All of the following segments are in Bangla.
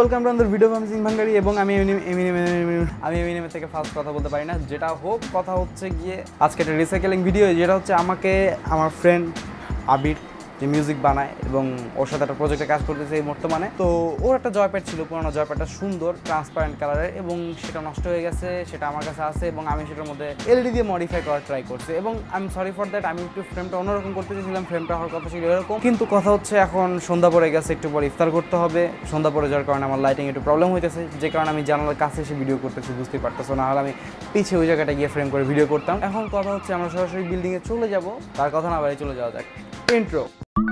Welcome to another video from Singh Bhangari এবং আমি এমিনেমের থেকে ফার্স্ট কথা বলতে পারি না, যেটা হোক কথা হচ্ছে গিয়ে আজকে একটা রিসাইকেলিং ভিডিও, যেটা হচ্ছে আমাকে আমার ফ্রেন্ড আবির যে মিউজিক বানায় এবং ওর সাথে একটা প্রজেক্টে কাজ করতেছে এই বর্তমানে। তো ওর একটা জয়প্যাড ছিল, পুরোনো জয়প্যাডটা সুন্দর ট্রান্সপারেন্ট কালারের এবং সেটা নষ্ট হয়ে গেছে, সেটা আমার কাছে আছে এবং আমি সেটার মধ্যে এলইডি দিয়ে মডিফাই করার ট্রাই করছি এবং আমি সরি ফর দ্যাট, আমি একটু ফ্রেমটা অন্যরকম করতে চেয়েছিলাম, ফ্রেমটা হওয়ার কথা ছিল এরকম, কিন্তু কথা হচ্ছে এখন সন্ধ্যা পড়ে গেছে, একটু পরে ইফতার করতে হবে, সন্ধ্যা পড়ে যাওয়ার কারণে আমার লাইটিং একটু প্রবলেম হইতেছে, যে কারণে আমি জানালার কাছে এসে ভিডিও করতেছি, বুঝতেই পারতেছো, না হলে আমি পিছিয়ে ওই জায়গাটা গিয়ে ফ্রেম করে ভিডিও করতাম। এখন কথা হচ্ছে আমরা সরাসরি বিল্ডিংয়ে চলে যাব, তার কথা না বাড়ি চলে যাওয়া যাক। ইন্ট্রো।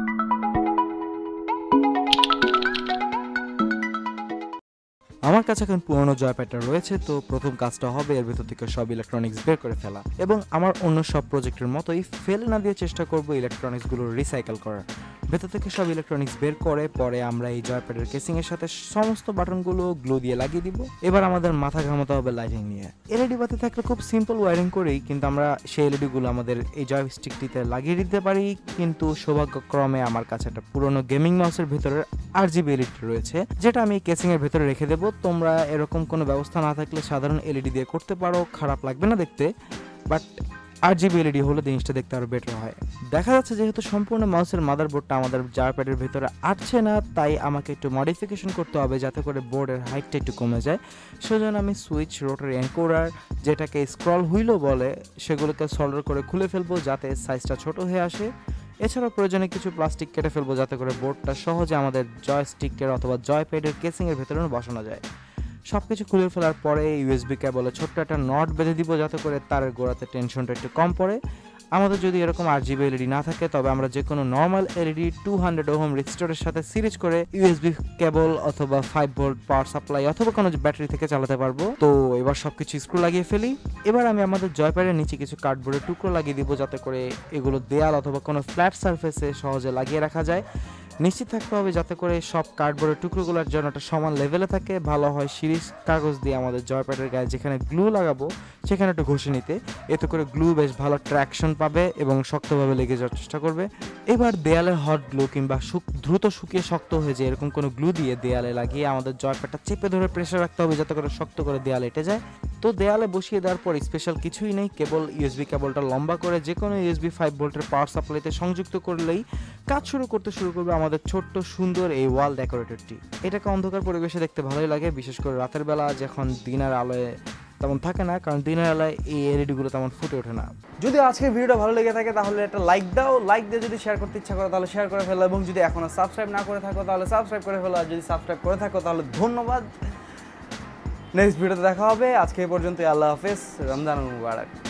আমার কাছে এখন পুরনো জয়প্যাডটা রয়েছে, তো প্রথম কাজটা হবে এর ভেতর থেকে সব ইলেকট্রনিক্স বের করে ফেলা এবং আমার অন্য সব প্রজেক্টের মতোই ফেলে না দিয়ে চেষ্টা করব ইলেকট্রনিক্সগুলো রিসাইকেল করার। ভেতর থেকে সব ইলেকট্রনিক্স বের করে পরে আমরা এই জয়প্যাডের কেসিংয়ের সাথে সমস্ত বাটনগুলো গ্লু দিয়ে লাগিয়ে দিব। এবার আমাদের মাথা ঘামাতে হবে লাইটিং নিয়ে। এলইডি বাতি থাকলে খুব সিম্পল ওয়ারিং করেই কিন্তু আমরা সেই এলইডিগুলো আমাদের এই জয়স্টিকটিতে লাগিয়ে দিতে পারি, কিন্তু সৌভাগ্যক্রমে আমার কাছে একটা পুরনো গেমিং মাউসের ভেতরে আরজিবি এলইডি রয়েছে, যেটা আমি কেসিংয়ের ভেতরে রেখে দেবো। তোমরা এরকম কোনো ব্যবস্থা না থাকলে সাধারণ এলইডি দিয়ে করতে পারো, খারাপ লাগবে না দেখতে, বাট আরজিবি এলইডি হলে জিনিসটা দেখতে আরও বেটার হয়। দেখা যাচ্ছে যেহেতু সম্পূর্ণ মাউসের মাদারবোর্ডটা আমাদের জয়প্যাডের ভেতরে আটছে না, তাই আমাকে একটু মডিফিকেশন করতে হবে যাতে করে বোর্ডের হাইটটা একটু কমে যায়। সেজন্য আমি সুইচ, রোটারি এনকোডার, যেটাকে স্ক্রল হুইলও বলে, সেগুলোকে সল্ডার করে খুলে ফেলবো যাতে সাইজটা ছোট হয়ে আসে। এছাড়াও প্রয়োজনে কিছু প্লাস্টিক কেটে ফেলবো যাতে করে বোর্ডটা সহজে আমাদের জয়স্টিকের অথবা জয়প্যাডের কেসিংয়ের ভেতরে বসানো যায়। সব কিছু খুলে ফেলার পরে ইউএসবি কেবলে ছোট্ট একটা নট বেঁধে দিব যাতে করে তারের গোড়াতে টেনশনটা একটু কম পড়ে। আমাদের যদি এরকম আরজিবি এলইডি না থাকে তবে আমরা যে কোনো নর্মাল এলইডি 200 ওহম রেজিস্টরের সাথে সিরিজ করে ইউএসবি কেবল অথবা 5 ভোল্ট পাওয়ার সাপ্লাই অথবা কোনো ব্যাটারি থেকে চালাতে পারবো। তো এবার সবকিছু স্ক্রু লাগিয়ে ফেলি। এবার আমি আমাদের জয়প্যাডের নিচে কিছু কার্ডবোর্ডের টুকরো লাগিয়ে দিব যাতে করে এগুলো দেয়াল অথবা কোনো ফ্ল্যাট সারফেসে সহজে লাগিয়ে রাখা যায়। নিশ্চিত থাকতে হবে যাতে করে সব কার্ডবোর্ডের টুকরোগুলোর জন্য একটা সমান লেভেলে থাকে। ভালো হয় সিরিজ কাগজ দিয়ে আমাদের জয়প্যাডের গায়ে যেখানে গ্লু লাগাবো সেখানে একটু ঘষে নিতে, এতে করে গ্লু বেশ ভালো ট্র্যাকশন পাবে এবং শক্তভাবে লেগে যাওয়ার চেষ্টা করবে। এবার দেয়ালে হট গ্লু কিংবা দ্রুত শুকিয়ে শক্ত হয়ে যায় এরকম কোনো গ্লু দিয়ে দেয়ালে লাগিয়ে আমাদের জয়প্যাডটা চেপে ধরে প্রেসার রাখতে হবে যাতে করে শক্ত করে দেয়ালে এঁটে যায়। তো দেয়ালে বসিয়ে দেওয়ার পর স্পেশাল কিছুই নেই, কেবল ইউএসবি কেবলটা লম্বা করে যে কোনো ইউএসবি 5 ভোল্টের পাওয়ার সাপ্লাইতে সংযুক্ত করলেই কাজ শুরু করবে আমাদের ছোট্ট সুন্দর এই ওয়াল ডেকোরেটরটি। এটাকে অন্ধকার পরিবেশে দেখতে ভালোই লাগে, বিশেষ করে রাতের বেলা যখন দিনের আলোয় তেমন থাকে না, কারণ দিনের আলোয় এই এলইডিগুলো তেমন ফুটে ওঠে না। যদি আজকের ভিডিওটা ভালো লেগে থাকে তাহলে একটা লাইক দাও, লাইক দিয়ে যদি শেয়ার করতে ইচ্ছা করো তাহলে শেয়ার করে ফেলো এবং যদি এখনো সাবস্ক্রাইব না করে থাকো তাহলে সাবস্ক্রাইব করে ফেলো, আর যদি সাবস্ক্রাইব করে থাকো তাহলে ধন্যবাদ। নেক্সট ভিডিওতে দেখা হবে। আজকে এই পর্যন্ত, আল্লাহ হাফেজ, রমজান মুবারক।